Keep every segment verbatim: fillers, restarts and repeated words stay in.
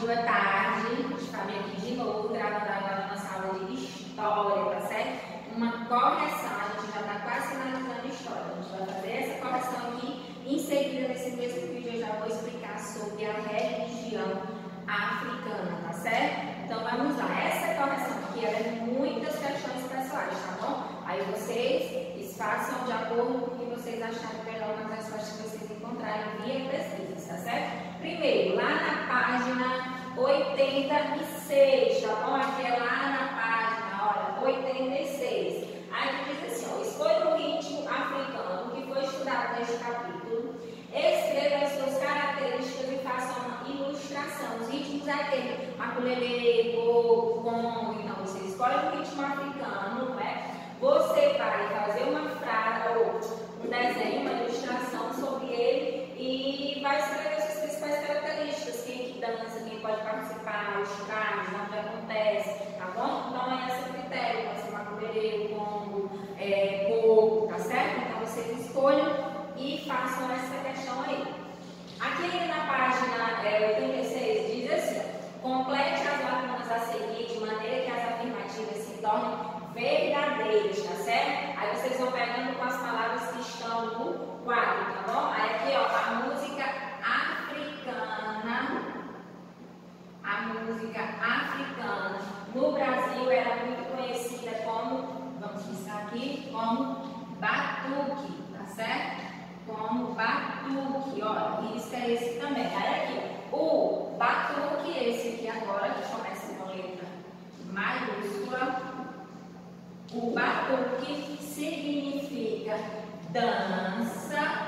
boa tarde. Estamos aqui de novo gravando agora a nossa aula de história, tá certo? Uma correção, a gente já está quase finalizando a história. A gente vai fazer essa correção aqui. Em seguida, nesse mesmo vídeo, eu já vou explicar sobre a religião africana, tá certo? Então vamos lá. Essa correção aqui ela é muitas questões pessoais, tá bom? Aí vocês façam de acordo com o que vocês acharem melhor nas respostas que vocês encontrarem via pesquisa, tá certo? Primeiro, lá na página oitenta e seis, tá bom? Aqui é lá na página, olha, oitenta e seis. Aí diz assim, ó, escolha um ritmo africano que foi estudado neste capítulo, escreva as suas características e faça uma ilustração. Os ritmos é aquele, maculelê, go, congo, então você escolhe um ritmo africano, não é? Você vai fazer uma frase ou um desenho, uma ilustração sobre ele e vai escrever suas principais características, quem que dança, quem pode participar, os trajes, onde acontece, tá bom? Então é esse o critério, vai ser maculelê, congo, é, coco, tá certo? Então vocês escolham e façam essa questão aí. Aqui na página é, oitenta e seis diz assim, complete as lacunas a seguir de maneira que as afirmativas se tornem verdadeiras, tá certo? Aí vocês vão pegando com as palavras que estão no quadro, tá bom? Aí aqui, ó, a música africana, a música africana no Brasil era muito conhecida como, vamos riscar aqui, como batuque, tá certo? Como batuque, ó, risca esse também. Aí aqui, ó, o batuque, esse aqui agora, que começa com letra maiúscula. O batuque significa dança,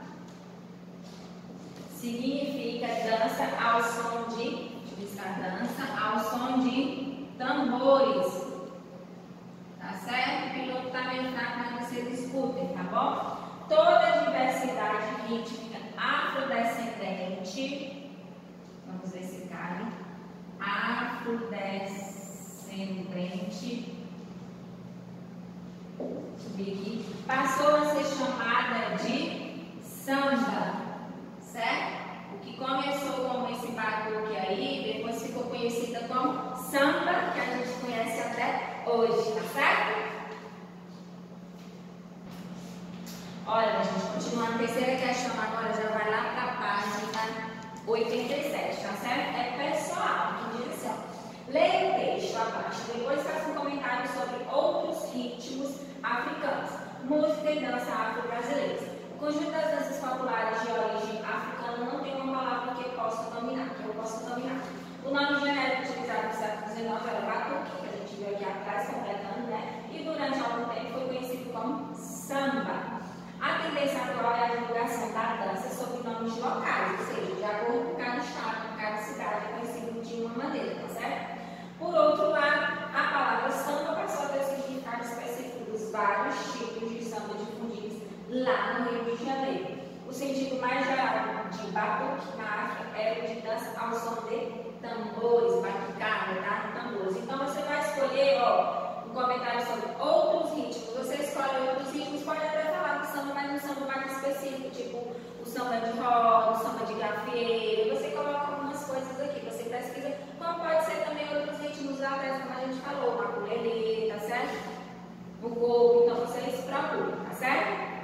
significa dança ao som de, deixa eu riscar, dança ao som de tambores, tá certo? O piloto tá meio fraco, mas vocês escutem, tá bom? Toda a diversidade rítmica afrodescendente, vamos ver se cabe, afrodescendente, subir aqui, passou a ser chamada de samba, certo? O que começou como esse batuque aí, depois ficou conhecida como samba, que a gente conhece até hoje, tá certo? Olha, gente, continuando a terceira questão agora, já vai lá para a página oitenta e sete, tá certo? É pessoal, que diz assim, ó, leia o texto abaixo, depois faça um comentário sobre outros ritmos africanos, música e dança afro-brasileiras. O conjunto das danças populares de origem africana não tem uma palavra que eu possa dominar, que eu possa dominar. O nome genérico utilizado no século dezenove era batuque, que a gente viu aqui atrás, completando, né? E durante algum tempo foi conhecido como samba. A tendência atual é a divulgação da dança sob nomes locais, ou seja, de acordo com cada estado, com cada cidade, é conhecido de uma maneira, tá certo? Por outro lado, a palavra samba passou a ter o significado específico dos vários tipos de samba difundidos lá no Rio de Janeiro. O sentido mais geral de batuque na África era o de dança ao som de tambores, batucada, tá? Tambores. Então você vai escolher, ó, um comentário sobre outros ritmos. Você escolhe outros ritmos, pode até falar do samba, mas um samba mais específico, tipo o samba de roda, o samba de gafieira. Você coloca algumas coisas aqui, você pesquisa, como pode ser também outros ritmos lá atrás, como a gente falou, o maculelê, tá certo? O coco, então vocês procuram, tá certo?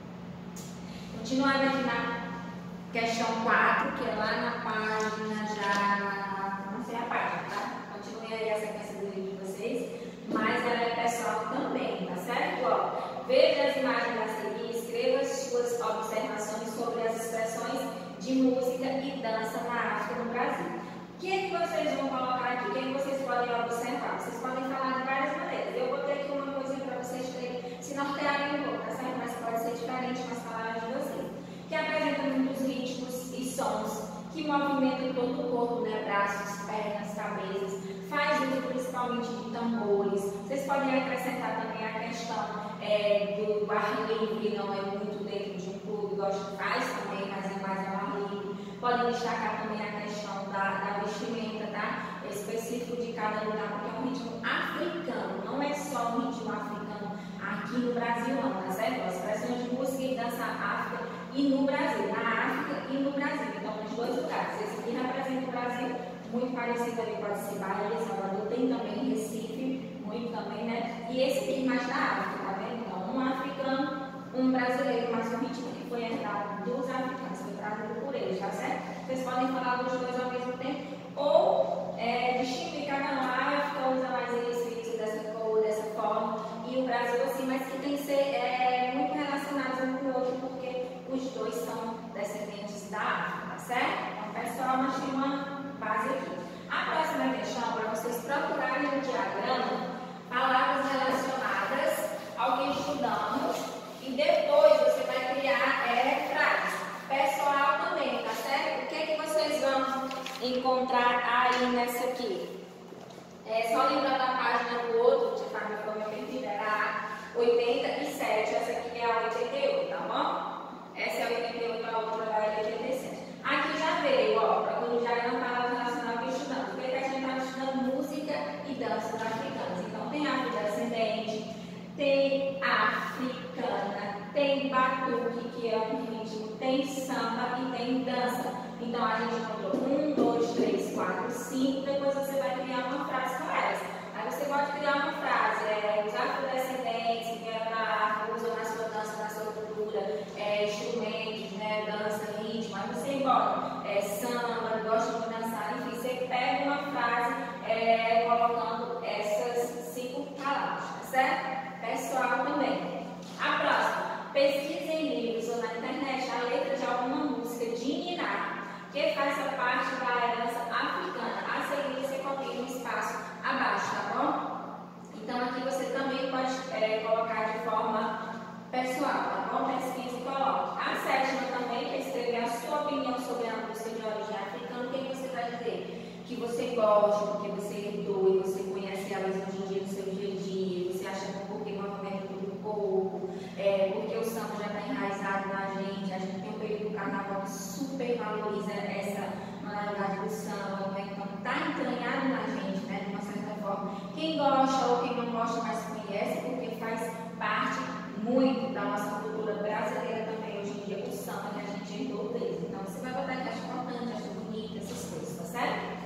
Continuando aqui na questão quatro, que é lá na página já, não sei a página, tá? Continue aí a sequência do vídeo de vocês, mas ela é pessoal também, tá certo? Ó, veja as imagens a seguir, escreva as suas observações sobre as expressões de música e dança na África no Brasil. O que é que vocês vão colocar aqui? O que é que vocês podem observar? Vocês podem falar de várias maneiras. Eu botei aqui uma coisa para vocês terem, se nortearem um pouco, tá certo? Mas pode ser diferente com as palavras de vocês. Que apresenta muitos ritmos e sons, que movimentam todo o corpo, né? Braços, pernas, cabeças, faz uso principalmente de tambores. Vocês podem acrescentar também a questão é, do ar livre, não é muito dentro de um clube, gosto de faz também, mas é mais ao ar livre. Podem destacar também a questão da, da vestimenta, tá? É específico de cada lugar, porque é um ritmo africano, não é só um ritmo africano aqui no Brasil, não, tá certo? As expressões de música e dança África e no Brasil, na África e no Brasil. Então, nos dois lugares. Esse aqui representa o Brasil, muito parecido ali, pode ser Bahia, Salvador, tem também Recife, muito também, né? E esse aqui mais da África, tá vendo? Então, um africano, um brasileiro, mas um ritmo que foi herdado dos africanos, foi trazido por eles, tá certo? Vocês podem falar dos dois ao mesmo tempo, ou é, distinguir cada um, a África usa mais esse, isso dessa cor, dessa forma, e o Brasil assim, mas que tem que ser é, muito relacionados um com o outro, porque os dois são descendentes da África, tá certo? Então, pessoal, nós temos uma base aqui. A próxima questão, para vocês procurarem no diagrama, palavras relacionadas ao que estudamos, e depois você vai criar é, frases. Pessoal também, tá certo? O que é que vocês vão encontrar aí nessa aqui? É só lembrando a página do outro, de forma como eu entendi, era a oitenta e sete, essa aqui é a oitenta e oito, tá bom? Essa é a oitenta e oito, a outra é a oitenta e sete. Aqui já veio, ó, para quando já não estava relacionado ao estudando, porque a gente estava estudando música e danças africanas. Então tem afrodescendente, tem africana, tem batuque, que é um ritmo, tem samba e tem dança. Então a gente encontrou um, dois, três, quatro, cinco, depois você vai criar uma frase com elas. Aí você pode criar uma frase, é, os afrodescendentes que vieram da África, usam na sua dança, na sua cultura, é, instrumentos, né, dança, ritmo, aí você bota é, samba, gosta de dançar, enfim, você pega uma frase é, colocando essas cinco palavras, tá certo? Pessoal também. A próxima, pesquise em livros ou na internet a letra de alguma música de Niná, que faz parte da herança africana. A seguir você copia um espaço abaixo, tá bom? Então aqui você também pode é, colocar de forma pessoal, tá bom? Pesquisa e coloque. A sétima também, que é escrever a sua opinião sobre a música de origem africana. O que você vai dizer? Que você gosta, porque você herdou e você conhece elas hoje em dia no seu dia a dia, você acha que porque o movimento do corpo, é, porque o samba já está enraizado na gente, a gente tem um período do carnaval que super valoriza essa modalidade do samba, né? Então está entranhado na gente, né, de uma certa forma. Quem gosta ou quem não gosta, mas conhece, porque faz parte muito da nossa cultura brasileira também hoje em dia, o samba que a gente herdou deles. Então você vai botar que acha importante, acha bonita, essas coisas, tá certo?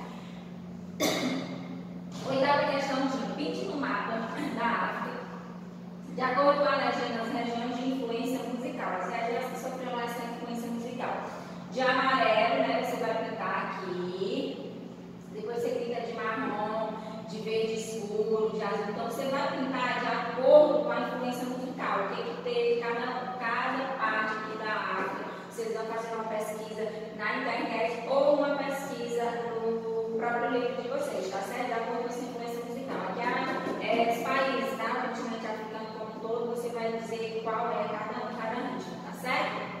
Oitava questão de pinte no mapa da África, de acordo com a legenda, as regiões de influência musical. As regiões que sofreram essa influência musical. De amarelo, né, você vai pintar aqui, depois você pinta de marrom, de verde escuro, de azul. Então você vai pintar de acordo com a influência musical, o que que teve cada, cada parte aqui da África. Vocês vão fazer uma pesquisa na internet ou uma pesquisa no próprio livro de vocês, tá certo? De acordo com essa influência musical. Aqui é, os países, tá? O continente africano como um todo, você vai dizer qual é cada, cada ritmo, tá certo?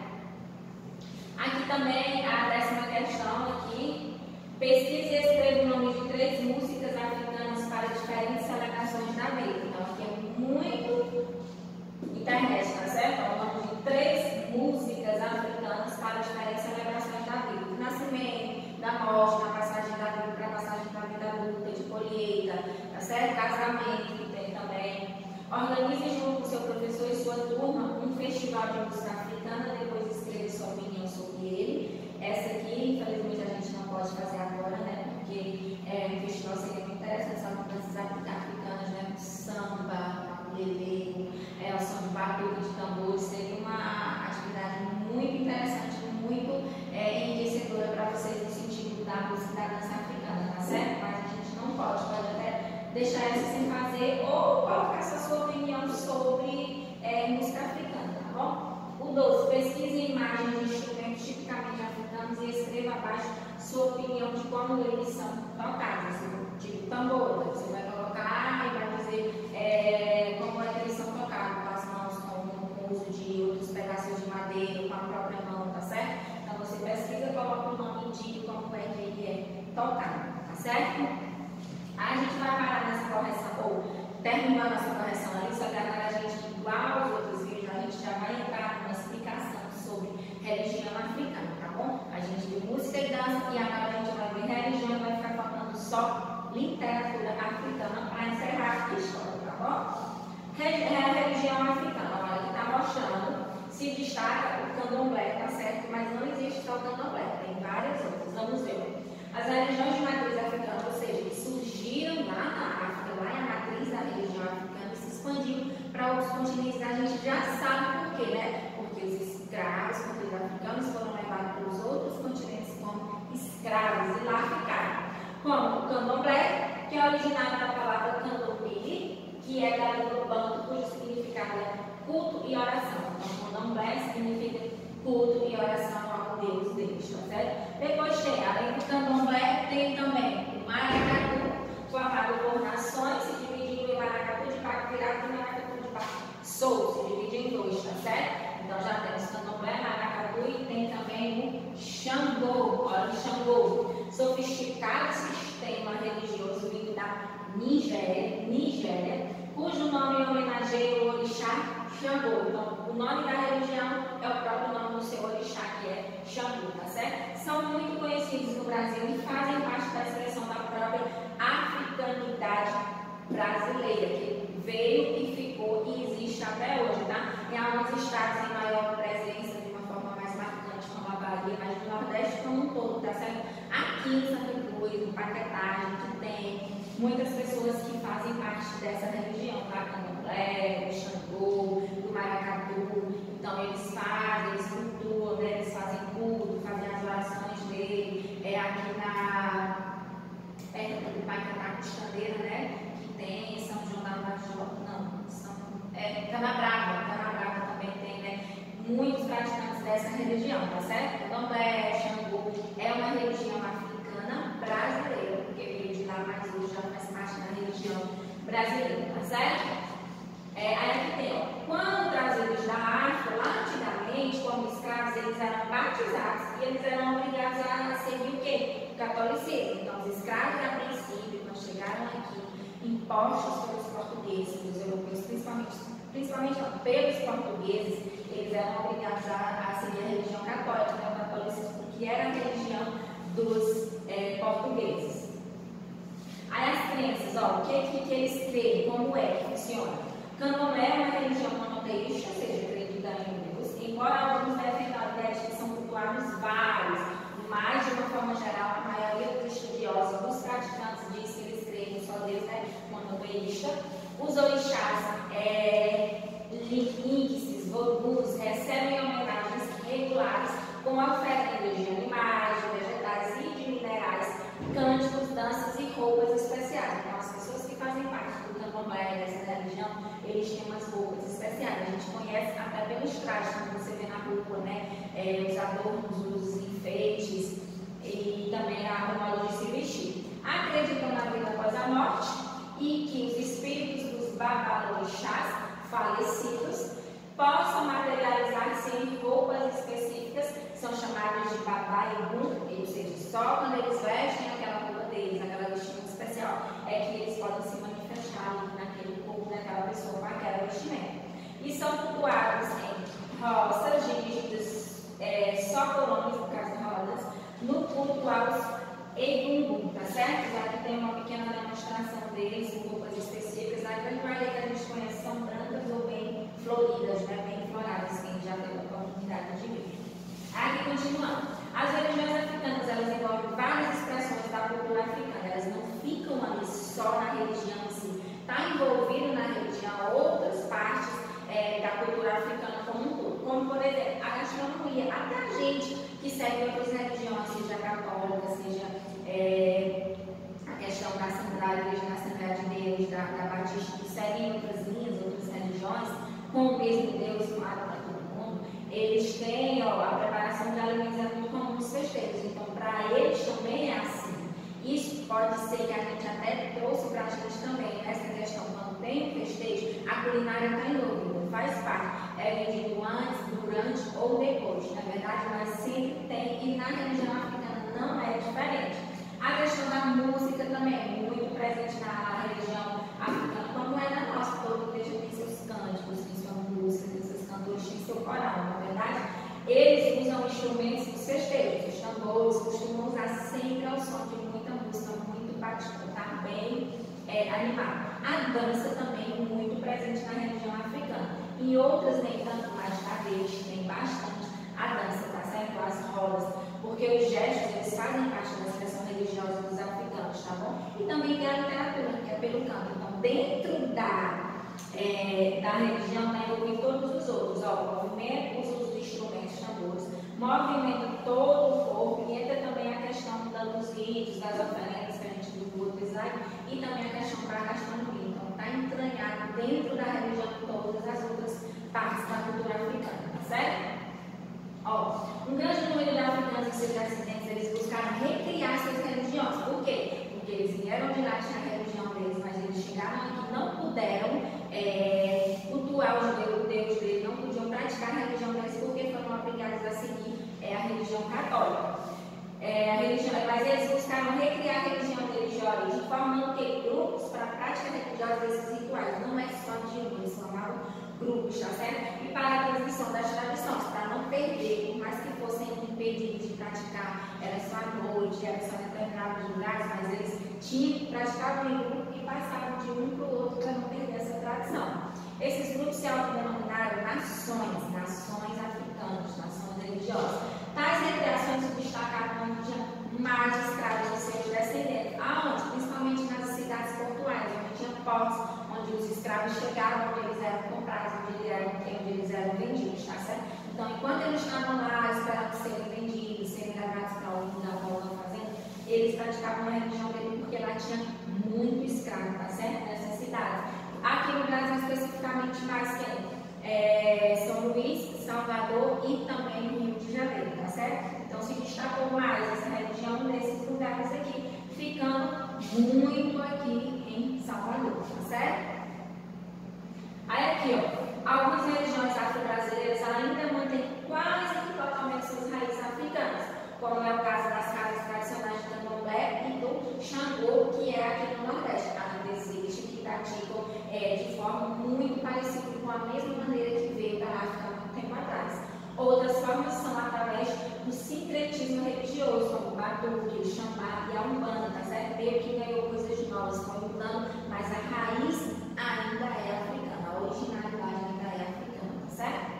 Aqui também a décima questão aqui. Pesquise e escreva o nome de três músicas africanas para diferentes celebrações da vida. Então aqui é muito internet, tá certo? O nome de três músicas africanas para diferentes celebrações da vida. Do nascimento, da morte, da passagem da vida, para a passagem da vida adulta, de colheita, tá certo? Casamento que tem também. Organize junto com o seu professor e sua turma um festival de música africana, depois escreva sua opinião sobre ele. Essa aqui, infelizmente, a gente não pode fazer agora, né? Porque é, o festival seria muito interessante, só com danças africanas, né? Samba, lelê, é, o som de batuque, de tambores, seria uma atividade muito interessante, muito é, enriquecedora para vocês no sentido da música da dança africana, tá certo? Mas a gente não pode, pode até deixar essa sem fazer ou colocar essa sua opinião sobre é, música africana, tá bom? O doze, pesquise imagens de instrumentos tipicamente africanos e escreva abaixo sua opinião de como eles são tocados, tipo tambor. Você vai colocar e vai dizer é, como é que eles são tocados, com as mãos, com, com o uso de outros pedaços de madeira, com a própria mão, tá certo? Então você pesquisa, coloca o nome e diga como é que ele é tocado, tá certo? Aí a gente vai parar nessa correção, ou terminando essa correção ali, só que agora a gente, igual aos outros vídeos, a gente já vai entrar numa explicação sobre religião africana, tá bom? A gente viu música e dança e agora a gente vai ver religião, vai ficar faltando só literatura africana para encerrar a história, tá bom? Religião africana, olha, que está mostrando, se destaca o candomblé, tá certo? Mas não existe só o candomblé, tem várias outras, vamos ver. As religiões de matriz como o candomblé, que é originário da palavra candomblé, que é da língua banto, cujo significado é culto e oração. Então, candomblé significa culto e oração ao Deus deles, tá certo? Depois tem, além do candomblé, tem também o maracatu, formado por nações, se dividindo em maracatu de Paco virado e maracatu de Paco solto, se divide em dois, tá certo? Então já temos candomblé, maracatu e tem também o Xangô, olha o Xangô, sofisticado sistema religioso vindo da Nigéria, Nigéria, cujo nome homenageia o orixá Xangô. Então, o nome da religião é o próprio nome do seu orixá, que é Xangô, tá certo? São muito conhecidos no Brasil e fazem parte da expressão da própria africanidade brasileira, que veio e ficou e existe até hoje, tá? Em alguns estados em maior presença, de uma forma mais marcante, como a Bahia, mas no Nordeste como um todo, tá certo? Aqui em Santa Cruz, no Paquetá, a gente tem muitas pessoas que fazem parte dessa religião, tá? Candomblé, do Xangô, do maracatu. Então eles fazem, eles cultuam, né? Eles fazem culto, fazem as orações dele. É aqui na perto do Paquetá Costandeira, né? Que tem São João da Major, não, São, é, Canabrava, Canabrava também tem, né? Muitos praticantes dessa religião, tá certo? Candomblé, Xangô, é uma religião africana brasileira, porque veio de lá, mas hoje já faz parte da religião brasileira, tá certo? É, aí aqui tem, ó, quando trazidos da África, lá antigamente, como escravos, eles eram batizados e eles eram obrigados a seguir o quê? O catolicismo. Então, os escravos, a princípio, quando chegaram aqui, impostos pelos portugueses, pelos europeus, principalmente, principalmente não, pelos portugueses, eles eram obrigados a, a seguir a religião católica, né, o catolicismo, que era a religião dos é, portugueses. Aí as crenças, ó, o que, que, que eles creem, como é que funciona? Candomblé é uma religião monoteísta, ou seja, acredita em Deus, embora alguns defendam a ideia de que são cultuados vários, mas de uma forma geral, a maioria dos estudiosos, dos praticantes, diz que eles creem em só Deus, né, monoteísta. Os orixás, é, links, vodus, recebem homenagens regulares com oferendas de animais, de vegetais e de minerais, cânticos, danças e roupas especiais. Então, as pessoas que fazem parte do candomblé, dessa religião, eles têm umas roupas especiais. A gente conhece até pelos trajes, como você vê na rua, né? É, os adornos, os enfeites e também a forma de se vestir. Acreditam na vida após a morte e que os espíritos dos babalorixás falecidos possam materializar-se em roupas específicas, são chamados de babá e rum, ou seja, só quando eles vestem aquela roupa deles, aquela vestimenta especial, é que eles podem se manifestar ali naquele corpo daquela pessoa com aquela vestimenta. E são cultuados em roças, dígitos, é, só coronas, no caso de rodas, no culto aos Egungun, tá certo? Aqui tem uma pequena demonstração deles com roupas específicas. A grande maioria que a gente conhece são brancas ou bem floridas, né? Bem floradas, quem já teve a oportunidade de ver. Aqui continuando. As religiões africanas, elas envolvem várias expressões da cultura africana. Elas não ficam ali só na religião em si. Está envolvido na religião outras partes é, da cultura africana como um todo. Como, por exemplo, a gastronomia. Até a gente que segue outras religiões, seja católica, seja é, a questão da Assembleia, da Assembleia de Deus, da, da Batista, que seguem outras linhas, outras religiões, com o mesmo Deus, claro, para todo mundo, eles têm ó, a preparação de alimentos é muito comum nos festejos. Então, para eles também é assim. Isso pode ser que a gente até trouxe para a gente também, nessa questão, quando tem um festejo, a culinária está envolvida, faz parte. É vendido antes, durante ou depois, na verdade, mas sempre tem, e na religião africana não é diferente. A questão da música também é muito presente na religião africana, como é na nossa. Toda igreja tem seus cânticos, tem sua música, tem seus cantores, tem seu coral, na verdade. Eles usam instrumentos dos festejos, os tambores, costumam usar sempre ao som de muita música, muito batida, tá bem é, animado. A dança também é muito presente na religião africana. Em outras nem tanto, mas na deles tem bastante a dança, tá certo? As rodas, porque os gestos, eles fazem parte da expressão religiosa dos africanos, tá bom? E também tem a literatura, que é pelo canto. Então, dentro da, é, da religião, está envolvido todos os outros. Ó, o movimento, os usos de instrumentos, tambores, movimenta todo o corpo, e entra também a questão dos ritos, das oferendas que a gente coisas aí, e também a questão da gastronomia. Então, está entranhado dentro da religião de todas as outras partes da cultura africana, tá certo? Ó, um grande número de africanos e seus descendentes, eles buscaram recriar suas religiões. Por quê? Porque eles vieram de lá, tinha a religião deles, mas eles chegaram aqui e não puderam é, cultuar o Deus, o Deus deles, não podiam praticar a religião deles porque foram obrigados a seguir é, a religião católica. É, a religião, mas eles buscaram recriar a religião deles de origem, formando que grupos para a prática religiosa desses rituais. Não é só de um, eles formavam grupos, tá certo? E para a transmissão das tradições, para não perder, por mais que fossem impedidos de praticar, era só à noite, era só em determinados lugares, mas eles tinham que praticar em grupo e passavam de um para o outro para não perder essa tradição. Esses grupos se autodenominaram nações, nações africanas, nações religiosas. Tais recreações se destacaram onde tinha mais escravos e seus descendentes. Aonde? Principalmente nas cidades portuárias, onde tinha portos, onde os escravos chegavam, onde eles eram comprados, onde eles eram, onde eles eram vendidos, tá certo? Então, enquanto eles estavam lá esperando serem vendidos, serem levados para o da volta fazenda, eles praticavam a religião dele porque lá tinha muito escravo, tá certo? Nessas cidades. Aqui no Brasil, especificamente, mais quem? É, São Luís, Salvador e também Rio de Janeiro, tá certo? Então se destacou mais essa religião nesses lugares aqui, ficando muito aqui em Salvador, tá certo? Aí aqui, ó, algumas religiões afro-brasileiras ainda mantêm quase que totalmente suas raízes africanas, como é o caso das casas tradicionais de Candomblé e do Xangô, que é aqui no Nordeste. Ainda existe que praticam é, de forma muito parecida com a mesma maneira que veio da África há muito tempo atrás. Outras formas são através do sincretismo religioso, como o Batuque, o Xambá e a Umbanda, tá certo? Veio que ganhou coisas novas, foi mudando, mas a raiz ainda é africana, a originalidade ainda é africana, tá certo?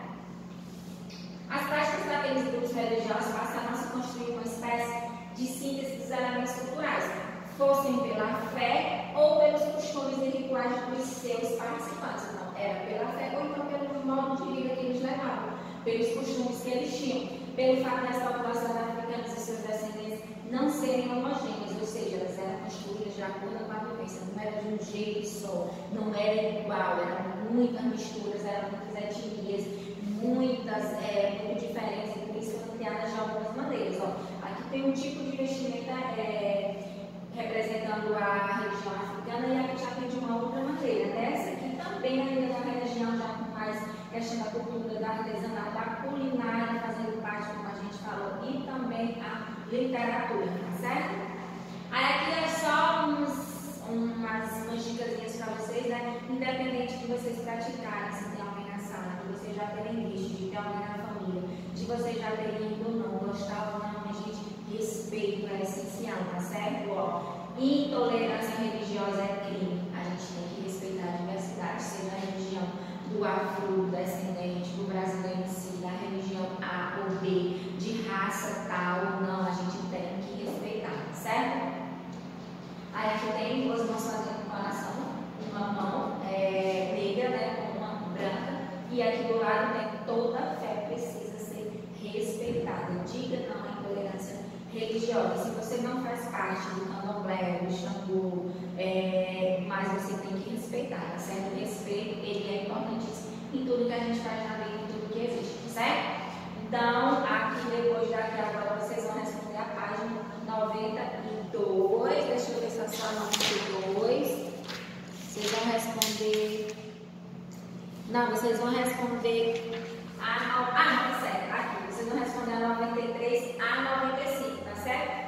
As práticas daqueles grupos religiosos passaram a se construir uma espécie de síntese dos elementos culturais, fossem pela fé ou pelos costumes e rituais dos seus participantes. Então, era pela fé ou então pelo modo de vida que eles levavam, pelos costumes que eles tinham, pelo fato das populações africanas e seus descendentes não serem homogêneas, ou seja, elas eram construídas de acordo com a vivência, não era de um jeito só, não era igual, eram muitas misturas, eram muitas etnias, muitas, é, muito diferentes, e por isso foram criadas de algumas maneiras. Ó, aqui tem um tipo de vestimenta é, representando a religião africana e aqui já tem de uma outra maneira. Dessa aqui também ainda da religião, já com mais questão da cultura, da artesanato, da culinária, fazendo parte, como a gente falou, e também a literatura, tá certo? Aí aqui é só uns, umas, umas dicas para vocês, né? Independente de vocês praticarem, se tem alguém na sala, de vocês já terem visto, de ter alguém na família, de vocês já terem ido ou não, gostar ou não, a gente, respeito é essencial, tá certo? Ó, intolerância religiosa é crime, a gente tem que respeitar a diversidade, seja a religião do afro-descendente, do brasileiro em si, da religião A ou B, de raça tal ou não, a gente tem que respeitar, tá certo? Aí aqui tem duas mãos fazendo coração, uma mão é, negra, né, com uma branca, e aqui do lado tem toda a fé precisa ser respeitada. Diga não à intolerância religiosa. Se você não faz parte do candomblé, do xangô, é, mas você tem que respeitar, tá certo? O respeito, ele é importantíssimo em tudo que a gente faz na vida, em tudo que existe, certo? Então, aqui depois daqui agora vocês vão responder a página noventa e dois, deixa eu ver se é só noventa e dois. Vocês vão responder. Não, vocês vão responder a. Ah, não, certo, aqui. Vocês vão responder a noventa e três a noventa e cinco, tá certo?